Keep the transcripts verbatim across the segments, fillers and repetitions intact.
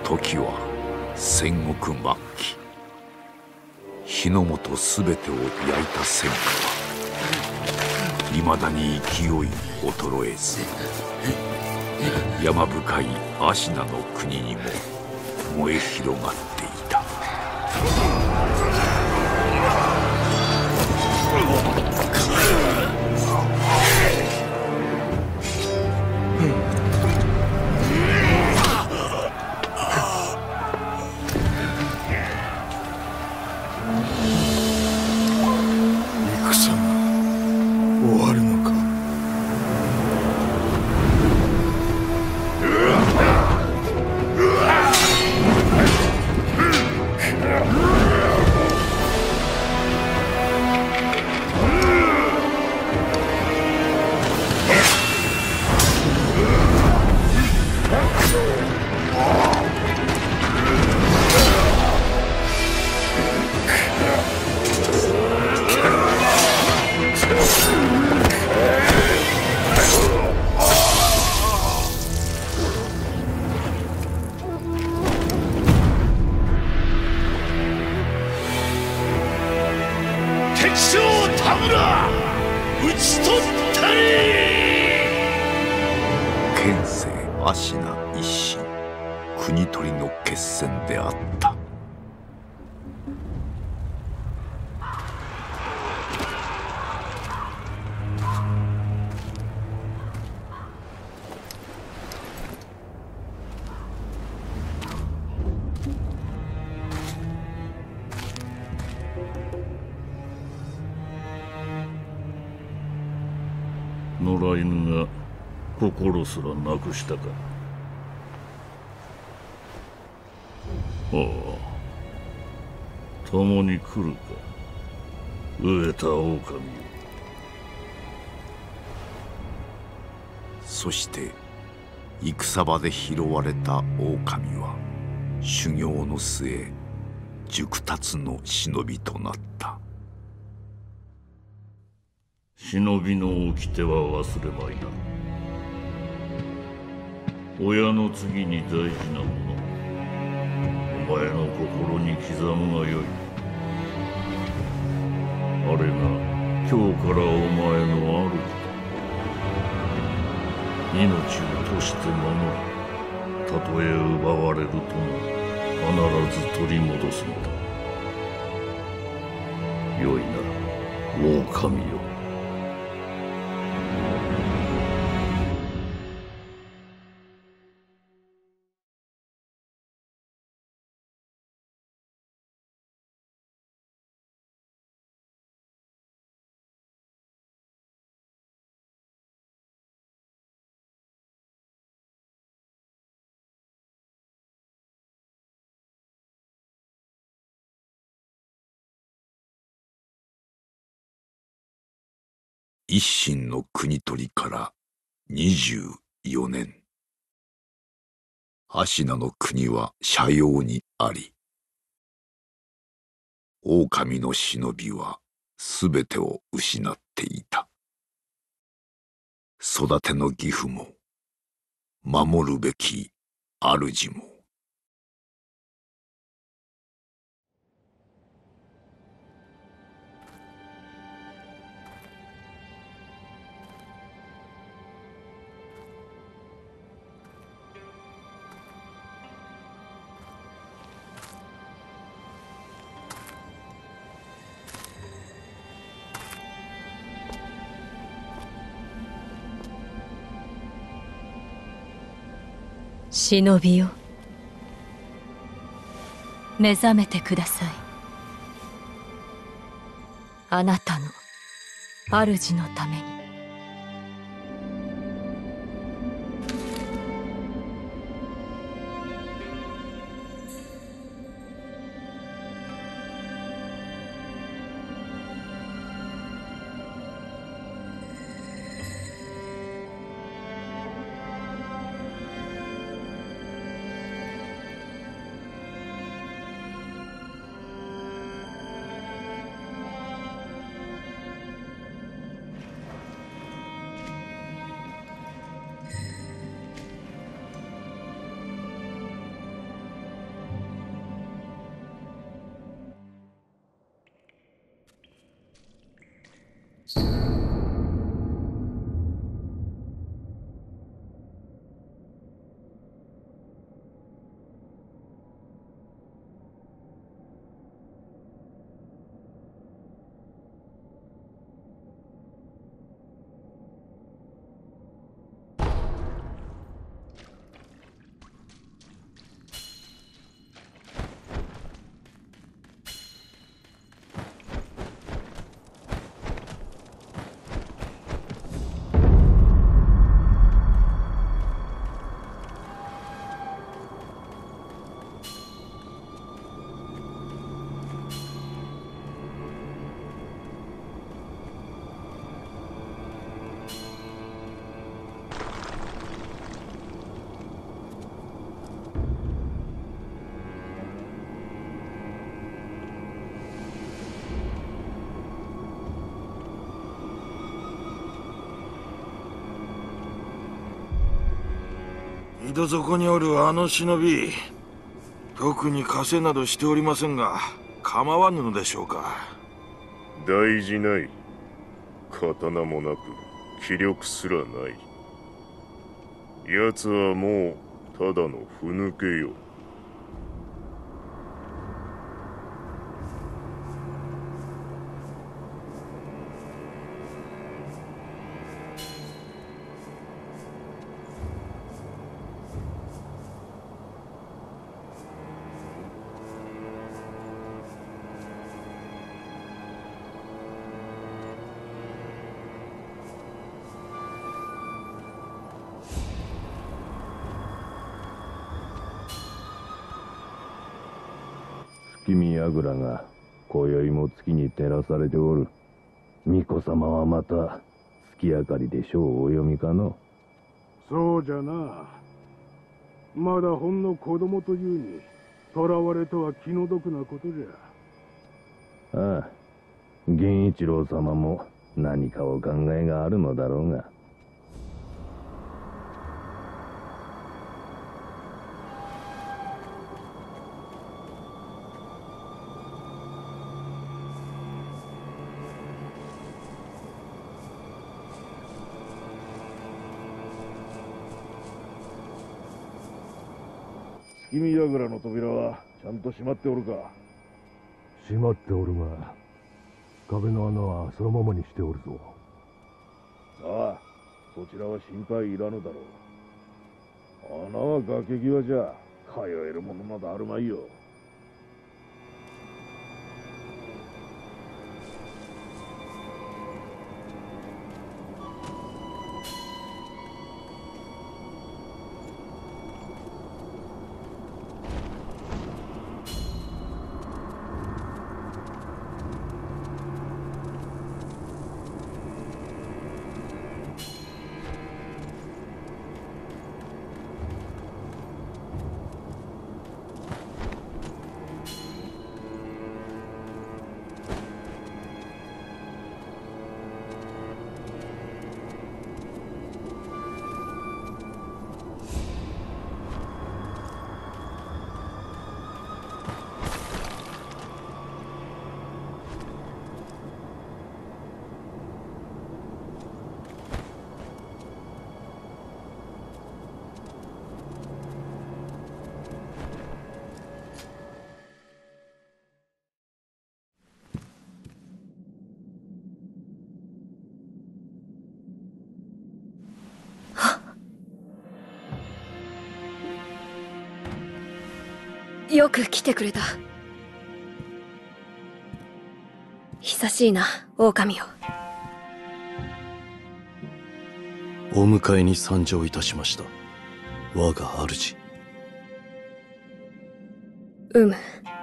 時は戦国末期、日の本すべてを焼いた戦火はいまだに勢い衰えず、山深い芦名の国にも燃え広がっていた。 戦が終わるのか。 敵将田村討ち取ったり。 県政芦名一心、国取りの決戦であった。 野良犬が心すらなくしたか。ああ、共に来るか、飢えた狼よ。 そして戦場で拾われた狼は修行の末熟達の忍びとなった。 忍びの掟は忘れまいな。親の次に大事なもの、お前の心に刻むがよい。あれが今日からお前の主だ。命を賭して守り、たとえ奪われるとも必ず取り戻すのだ。よいな、狼よ。 一心の国取りからにじゅうよねん、芦名の国は斜陽にあり、狼の忍びはすべてを失っていた。育ての義父も守るべき主も。 忍びよ、目覚めてください。あなたの主のために。 戸底におるあの忍び、特に稼などしておりませんが、構わぬのでしょうか。 大事ない。刀もなく気力すらない。奴はもうただのふぬけよ。 月見櫓が今宵も月に照らされておる。巫女様はまた月明かりで書をお読みかの。 そうじゃな。まだほんの子供というに囚われとは気の毒なことじゃ。ああ、源一郎様も何かお考えがあるのだろうが。 月見櫓の扉はちゃんと閉まっておるか。 閉まっておるが、壁の穴はそのままにしておるぞ。 さあ、そちらは心配いらぬだろう。穴は崖際じゃ通えるものなどあるまいよ。 よく来てくれた。久しいな、狼よ。 お迎えに参上いたしました、我が主。 うむ。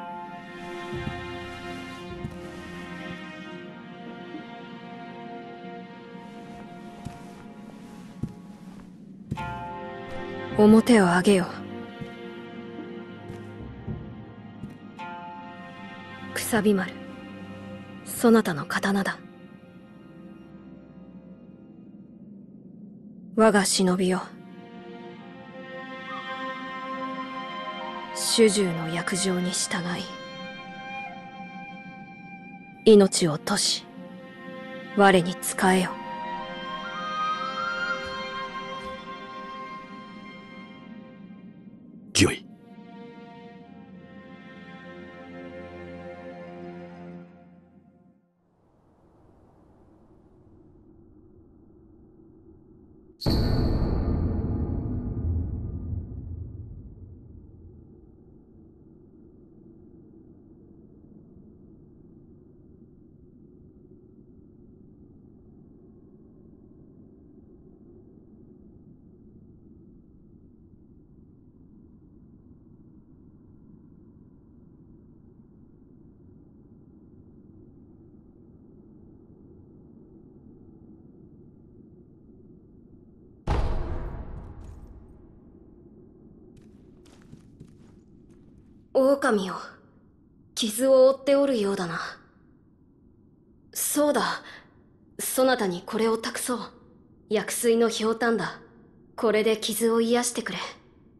表を上げよ。くさび丸、そなたの刀だ。我が忍びよ、主従の約定に従い、命を賭し、我に仕えよ。 御意。 狼よ、傷を負っておるようだな。そうだ、そなたにこれを託そう。薬水のひょうたんだ。これで傷を癒してくれ。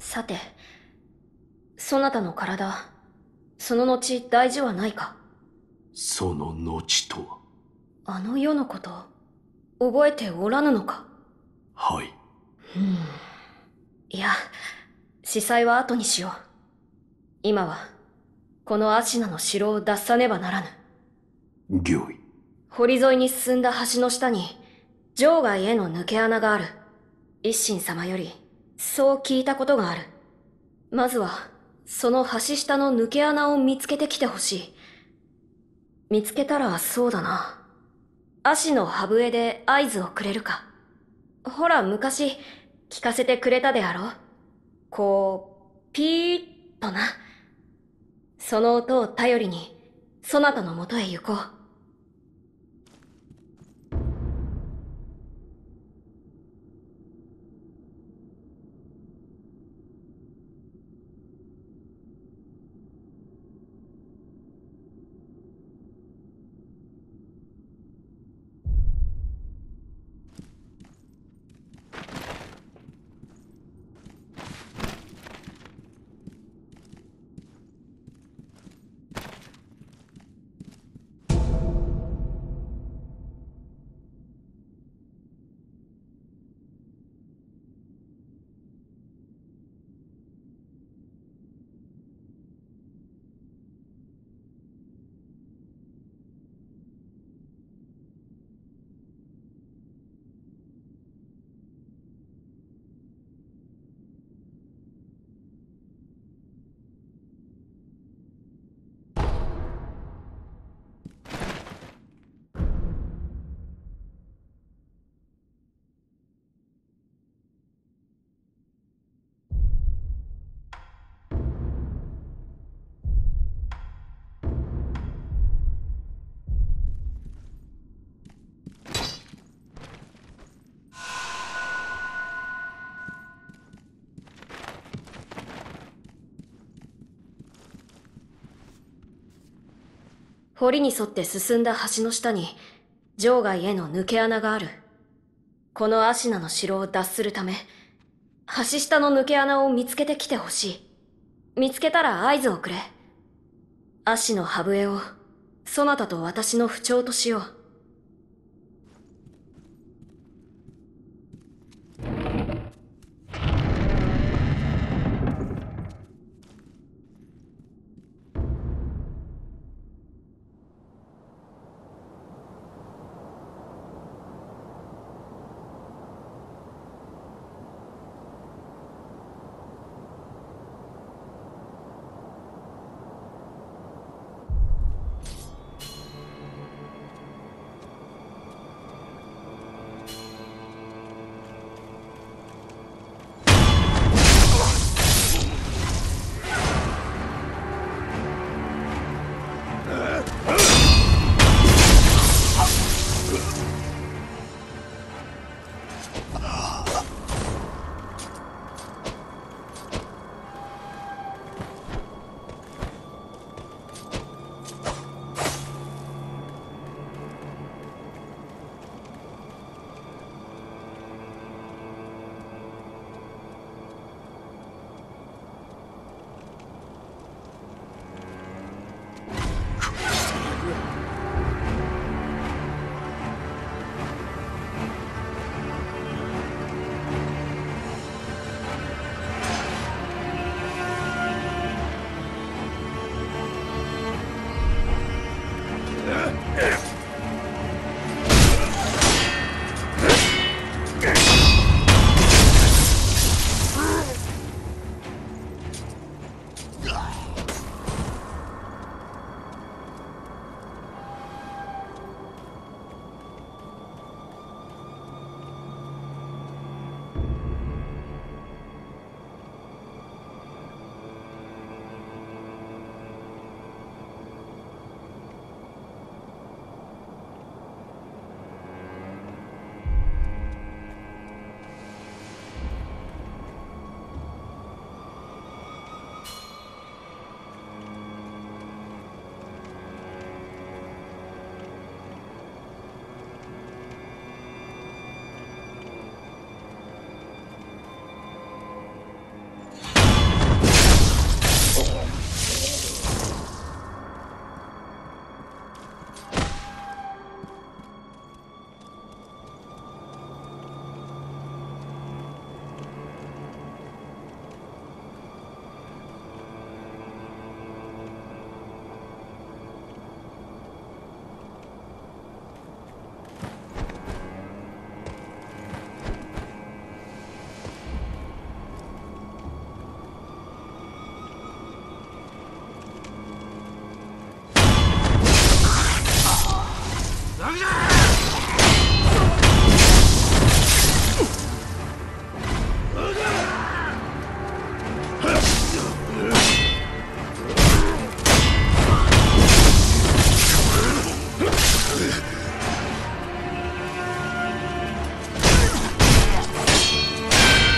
さて、そなたの体、その後大事はないか？ その後とは？ あの世のこと、覚えておらぬのか？ はい。 うん。いや、司祭は後にしよう。今は、このアシナの城を脱さねばならぬ。 御意。 堀沿いに進んだ橋の下に、城外への抜け穴がある。一心様より、そう聞いたことがある。まずは、その橋下の抜け穴を見つけてきてほしい。見つけたらそうだな。足の歯笛で合図をくれるか。ほら、昔、聞かせてくれたであろう。こう、ピーッとな。その音を頼りに、そなたのもとへ行こう。堀に沿って進んだ橋の下に、城外への抜け穴がある。このアシナの城を脱するため、橋下の抜け穴を見つけてきてほしい。見つけたら合図をくれ。アシの歯笛を、そなたと私の不調としよう。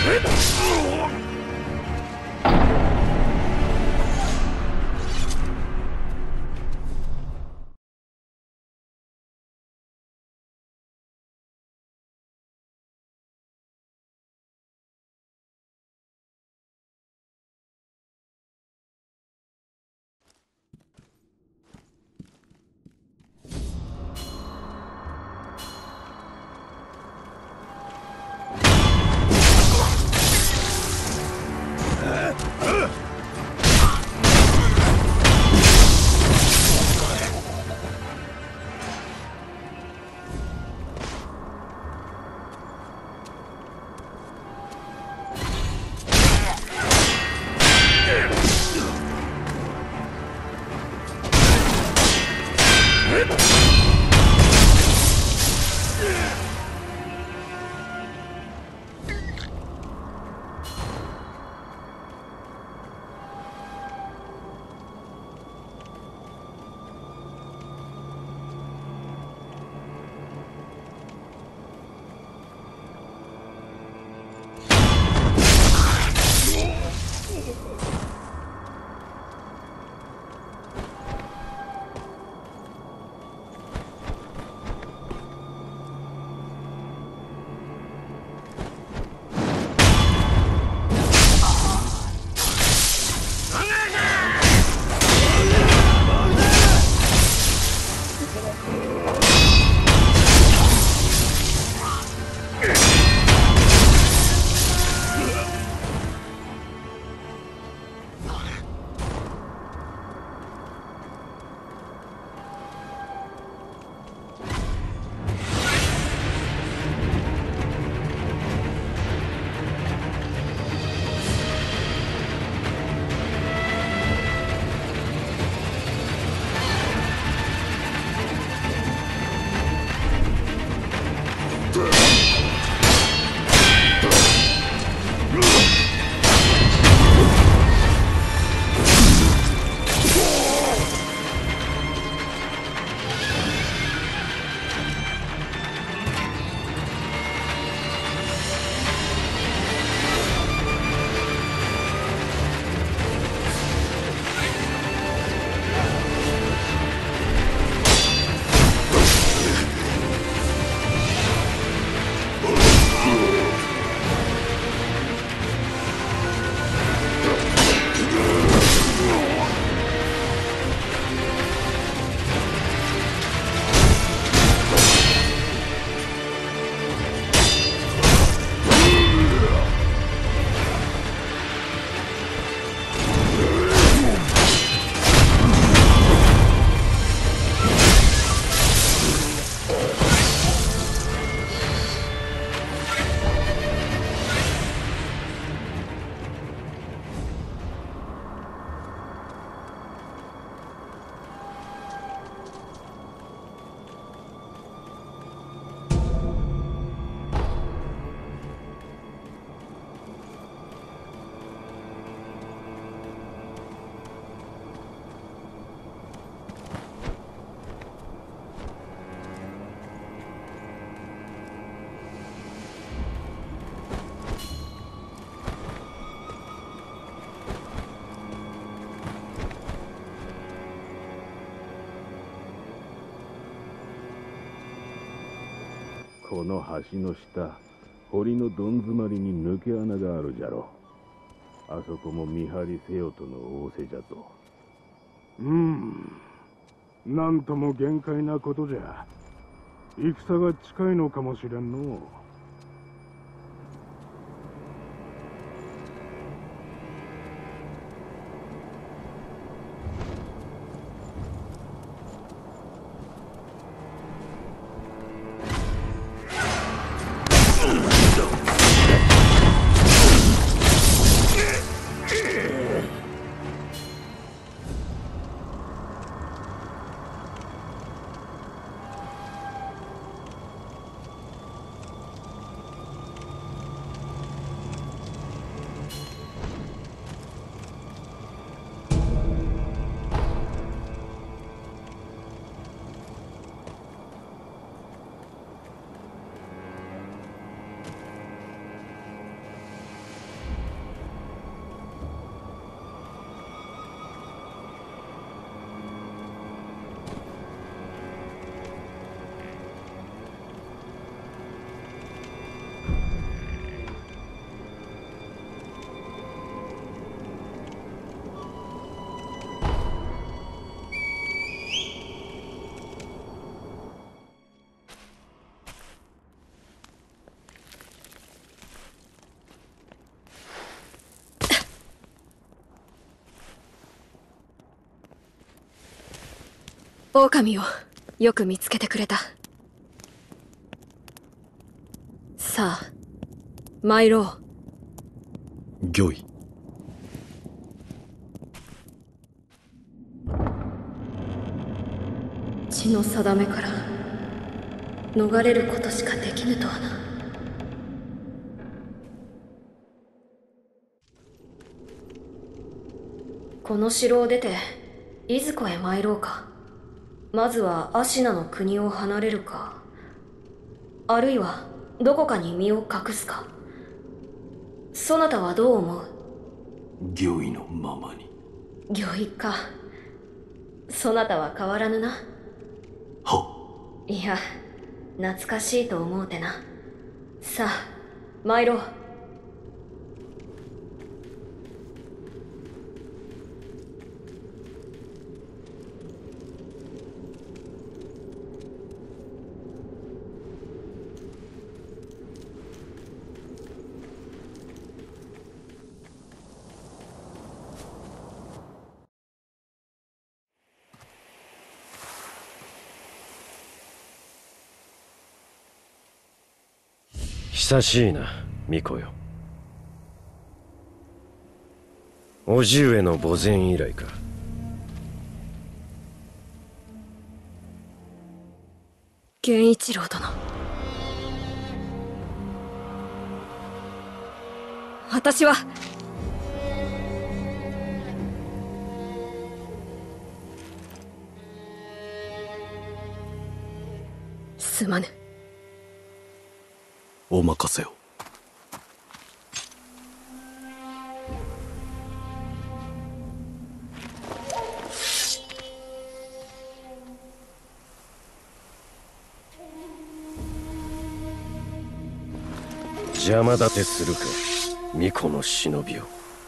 この橋の下、堀のどん詰まりに抜け穴があるじゃろ。あそこも見張りせよとの仰せじゃぞ。 うーん、なんとも限界なことじゃ。戦が近いのかもしれんのう。 狼をよく見つけてくれた。さあ参ろう。 御意。 血の定めから逃れることしかできぬとはな。この城を出ていずこへ参ろうか。まずはアシナの国を離れるか、あるいはどこかに身を隠すか。そなたはどう思う？ 御意のままに。 御意か。そなたは変わらぬな。 はいや、懐かしいと思うてな。さあ参ろう。 久しいな、巫女よ。叔父上の墓前以来か。 源一郎殿、私はすまぬ。 お任せを。 邪魔立てするか、巫女の忍びを。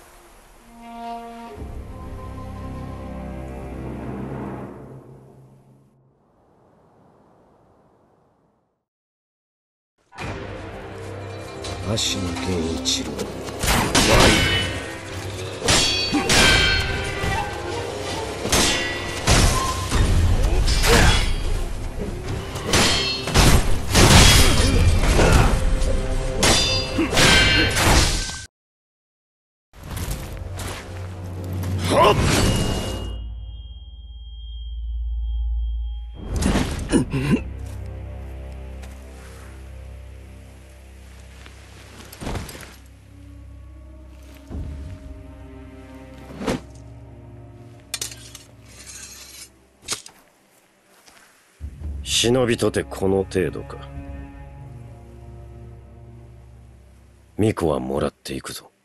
足野源一郎、忍びとてこの程度か。巫女はもらっていくぞ。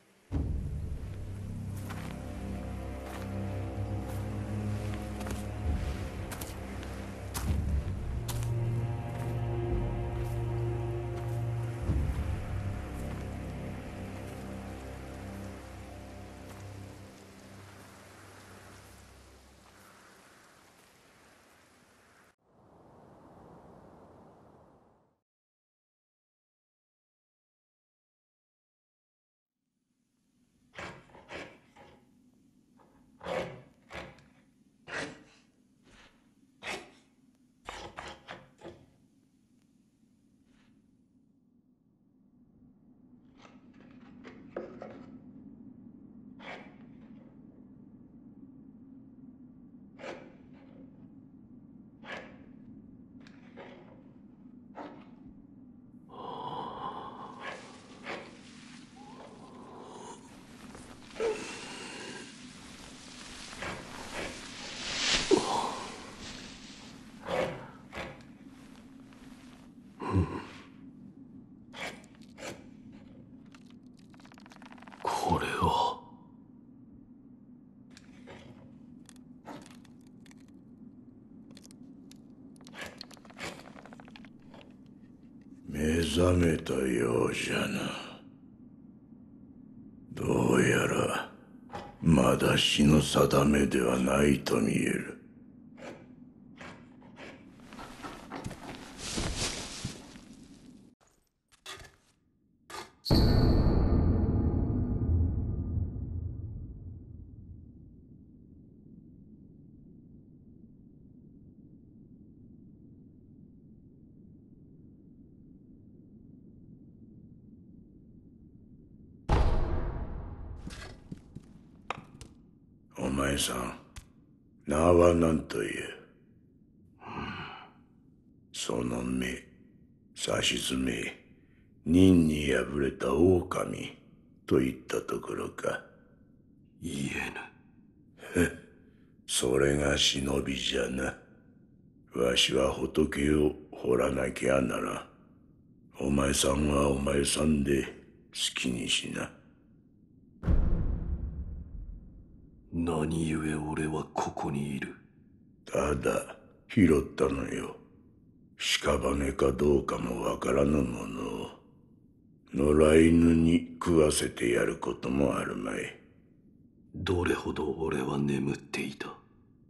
これは。 目覚めたようじゃな。どうやらまだ死の定めではないと見える。 前さん、名は何という？その目、さしずめ、忍に敗れた狼といったところか。 言えぬ。それが忍びじゃな。わしは仏を掘らなきゃならん。お前さんはお前さんで好きにしな。 何故俺はここにいる？ ただ拾ったのよ。屍かどうかもわからぬものを野良犬に食わせてやることもあるまい。 どれほど俺は眠っていた？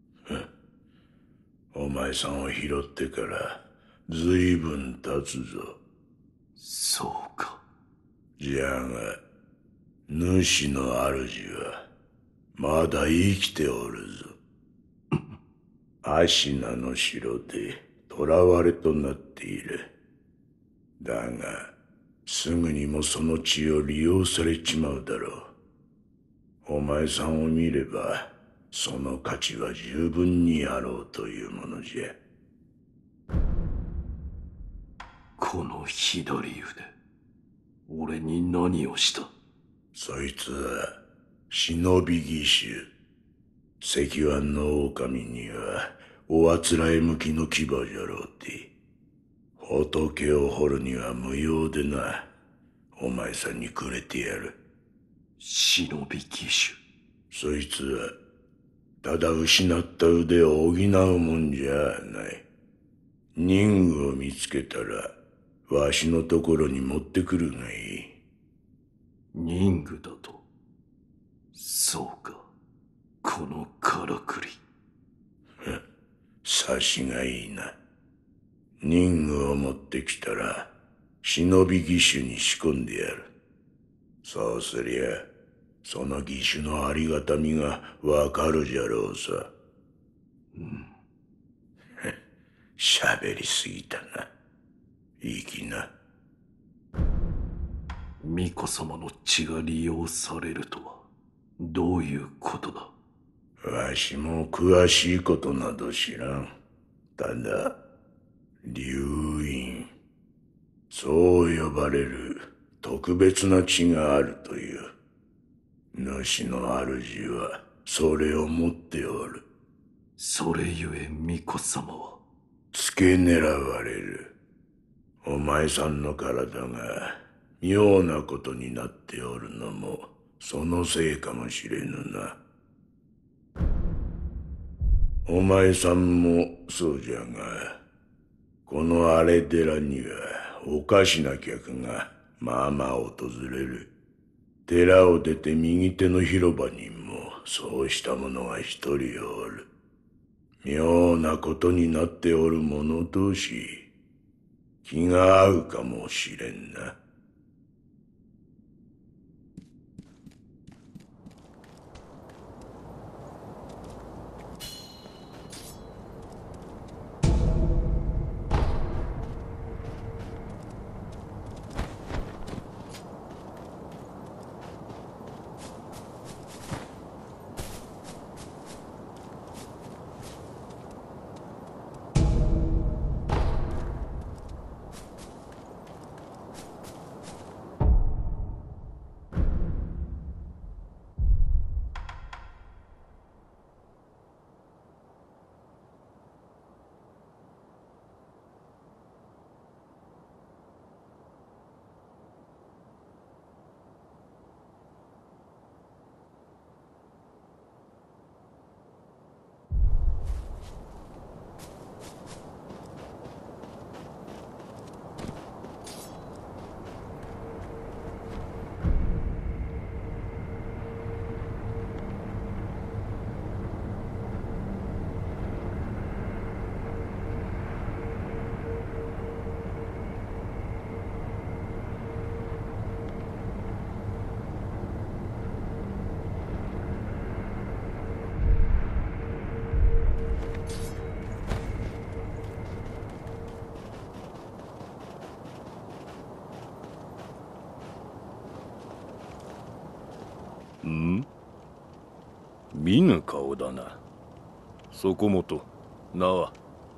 お前さんを拾ってからずいぶん経つぞ。 そうか。 じゃが主の主はまだ生きておるぞ。アシナの城で囚われとなっている。だがすぐにもその血を利用されちまうだろう。お前さんを見ればその価値は十分にあろうというものじゃ。 この左腕、俺に何をした？ そいつは忍び義手。石腕の狼にはおあつらえ向きの牙じゃろうて。仏を掘るには無用でな。お前さんにくれてやる。 忍び義手。 そいつはただ失った腕を補うもんじゃない。任具を見つけたらわしのところに持ってくるがいい。 任具だと？そうか。このからくり。 察しがいいな。任具を持ってきたら忍び義手に仕込んでやる。そうすりゃその義手のありがたみがわかるじゃろうさ。 うん。 喋りすぎたな。いい気な。 巫女様の血が利用されるとはどういうことだ？ わしも詳しいことなど知らん。ただ龍院、そう呼ばれる特別な血があるという。主の主はそれを持っておる。 それゆえ巫女様は付け狙われる。お前さんの体が妙なことになっておるのもそのせいかもしれぬな。お前さんもそうじゃが、この荒れ寺にはおかしな客がまあまあ訪れる。寺を出て右手の広場にもそうした者が一人おる。妙なことになっておる者同士、気が合うかもしれんな。 ん？ 見ぬ顔だな。そこもと名は？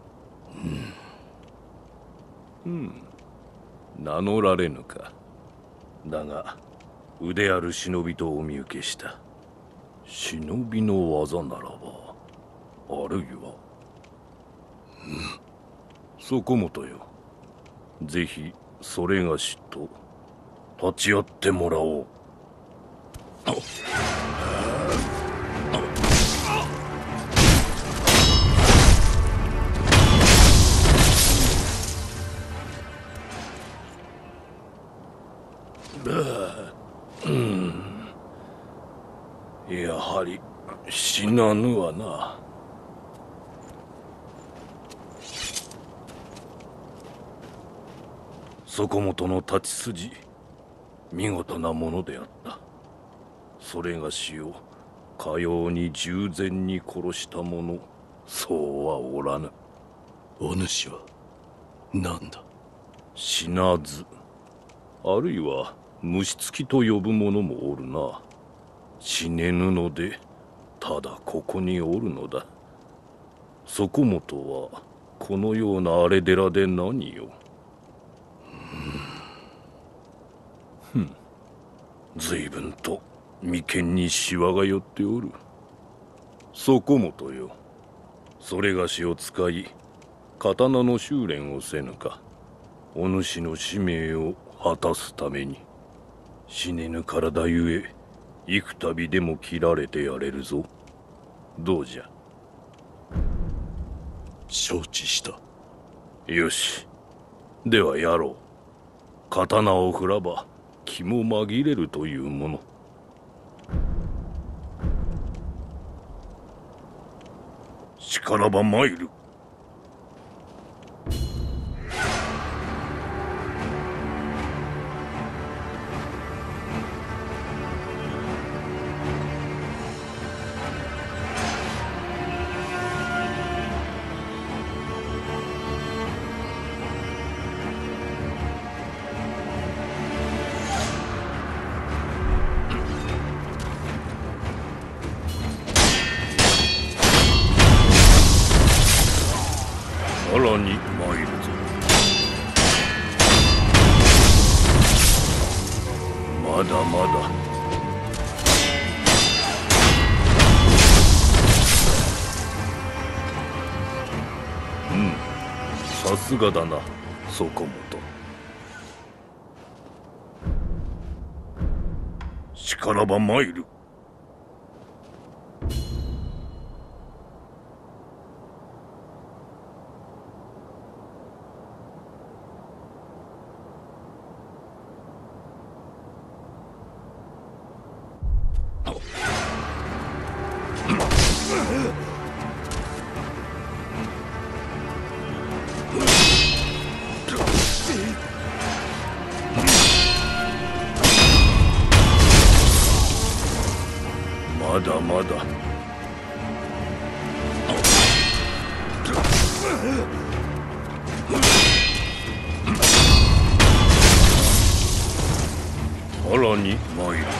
うん、うん、名乗られぬか。だが腕ある忍びとお見受けした。忍びの技ならば、あるいは、うん、そこもとよ。ぜひそれがしと立ち会ってもらおう。うん、やはり死なぬわな。そこもとの立ち筋、見事なものであった。それがしをかように従前に殺した者、そうはおらぬ。 お主は何だ？ 死なず、あるいは虫つきと呼ぶ者もおるな。死ねぬのでただここにおるのだ。そこもとはこのような荒れ寺で何よ。ふん、随分と眉間にシワが寄っておる。そこもとよ、それがしを使い刀の修練をせぬか。お主の使命を果たすために。死ねぬ体ゆえ幾度でも切られてやれるぞ。どうじゃ？ 承知した。 よし、ではやろう。刀を振らば気も紛れるというもの。しからば参る。さらに参るぞ。まだまだ。うん、さすがだな、そこもと。しからば参る。まだまだ。さらに参る。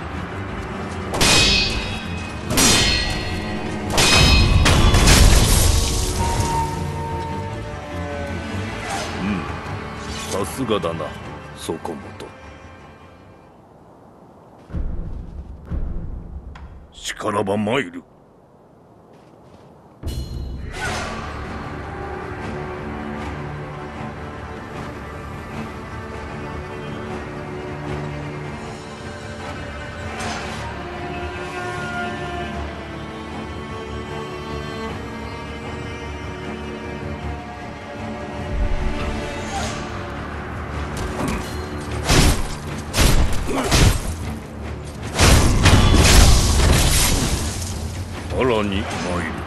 うん、さすがだな、そこもと。しからば参る。さらに参るぞ。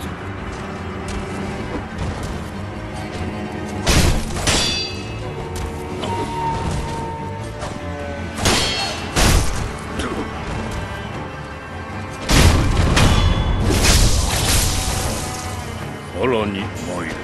さらに参るぞ。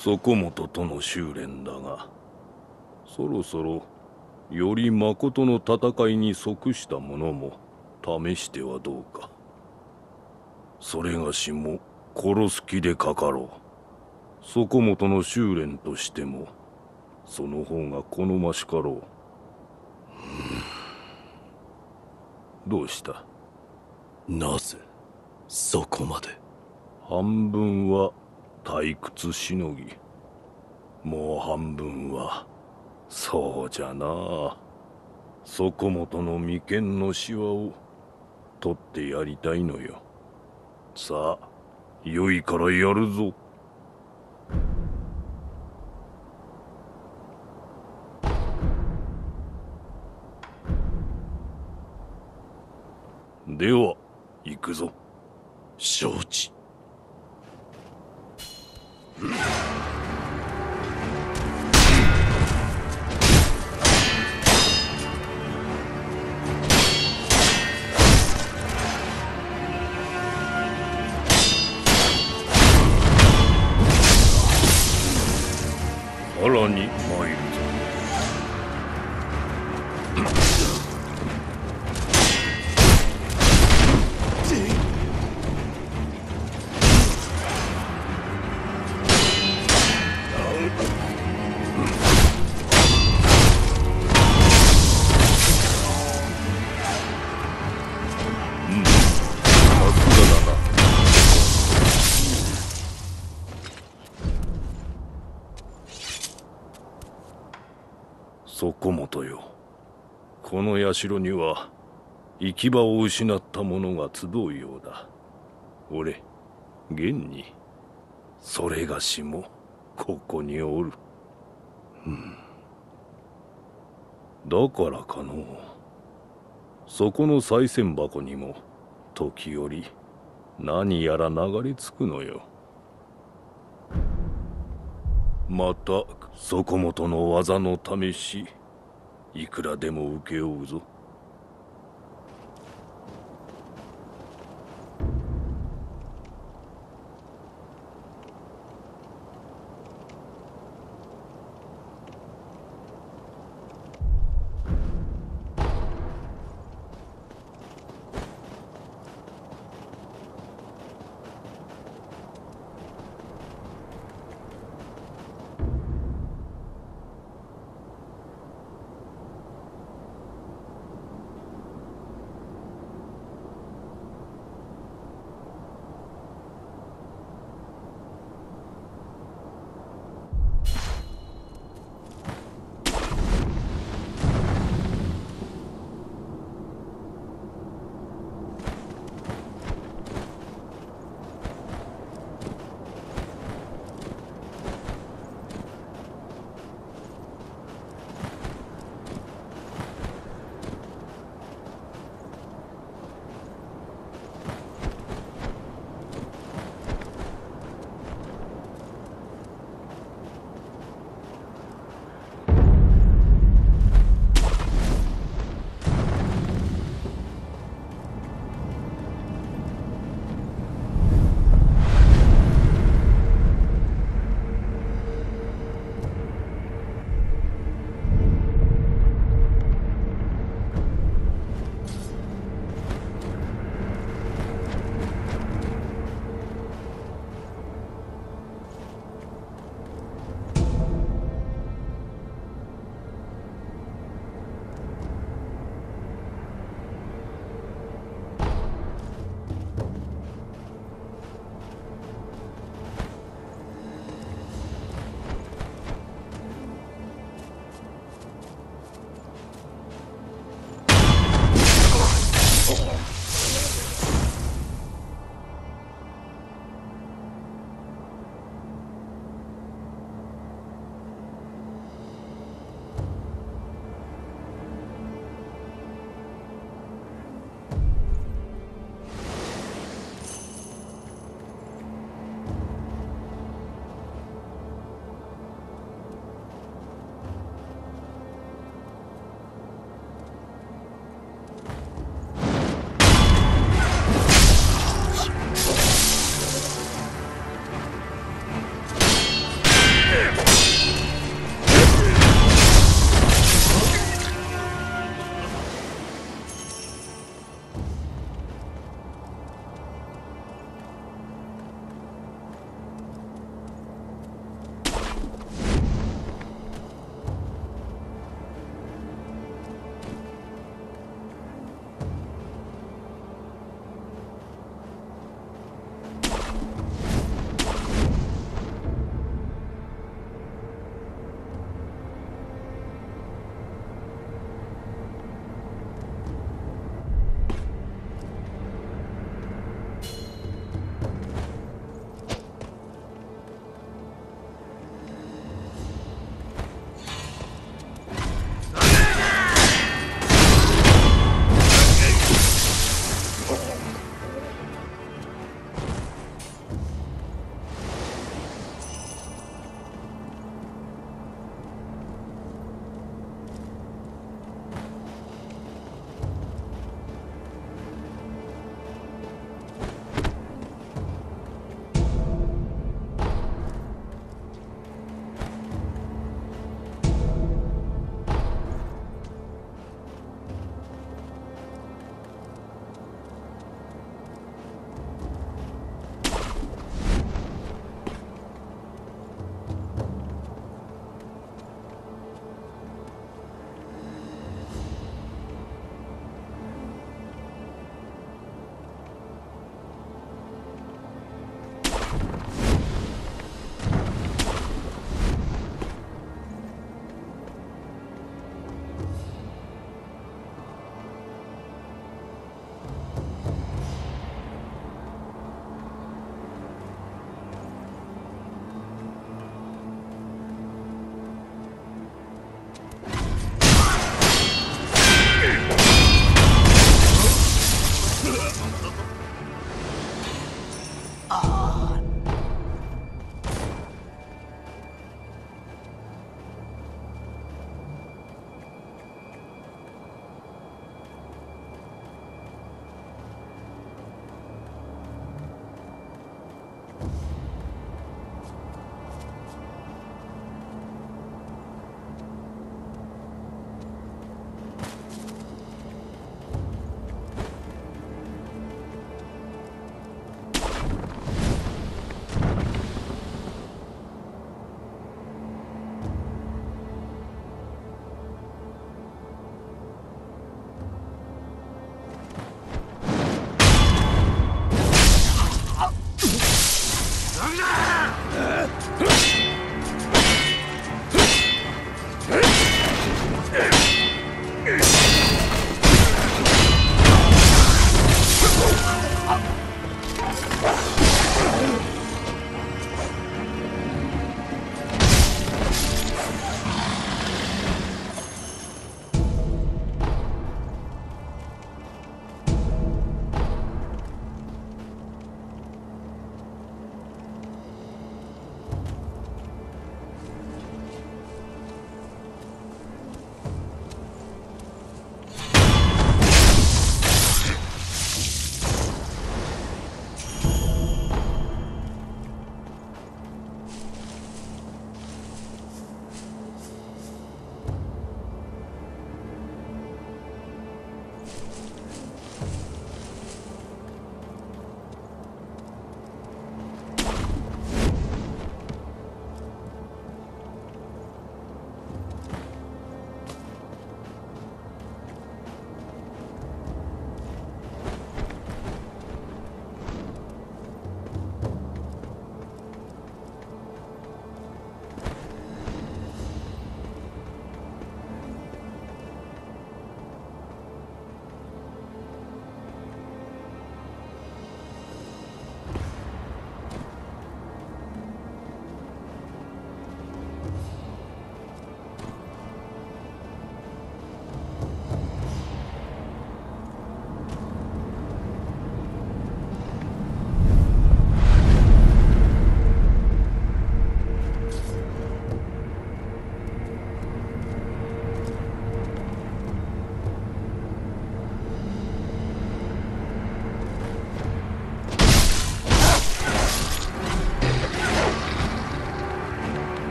そこもととの修練だが、そろそろより誠の戦いに即したものも試してはどうか。それがしも殺す気でかかろう。そこもとの修練としてもその方が好ましかろう。どうした？ なぜそこまで？ 半分は退屈しのぎ、もう半分はそうじゃな、そこもとの眉間のシワを取ってやりたいのよ。さあ、良いからやるぞ。では行くぞ。 承知。 さらに参るぞ。そこもとよ、この社には行き場を失った者が集うようだ。俺、現にそれがしもここにおる。うん、だからかのう、そこの賽銭箱にも時折何やら流れ着くのよ。またそこもとの技の試し、いくらでも請け負うぞ。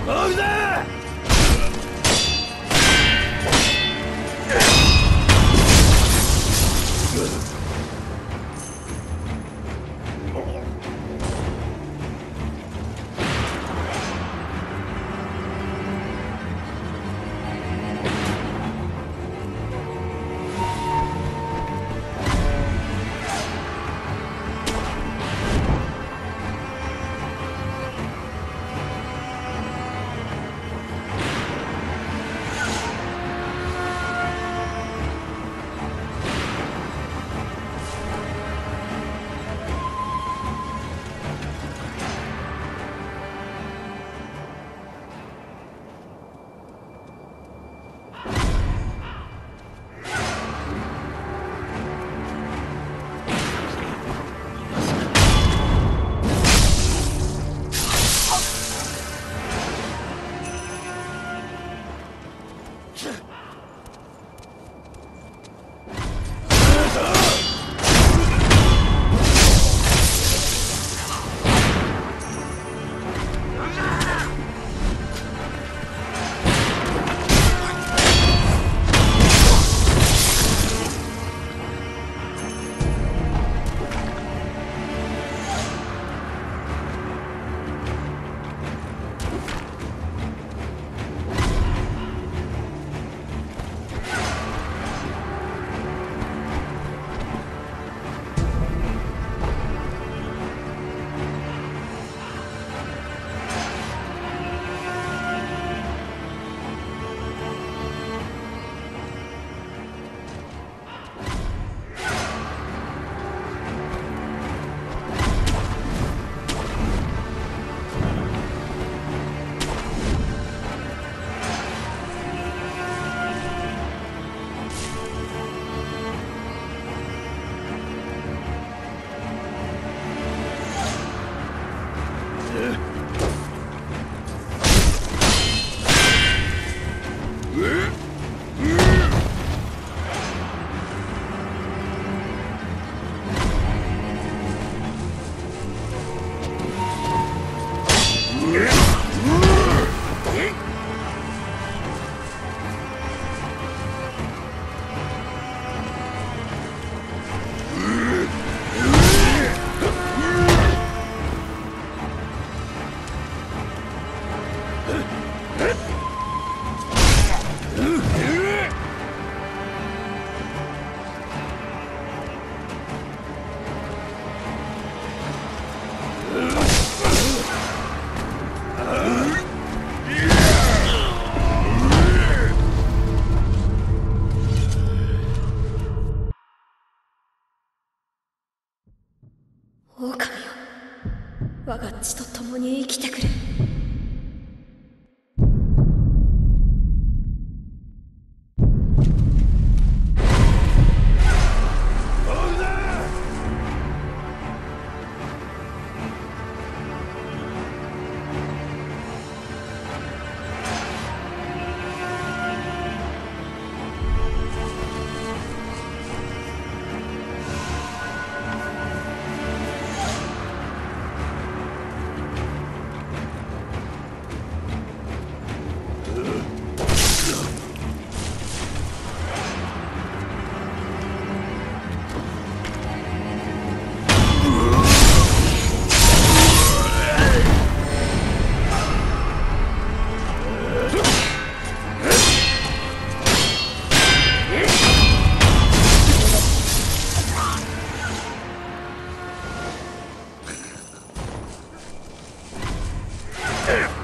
追うぜ。 狼よ、我が血と共に生きてくれ。 えっ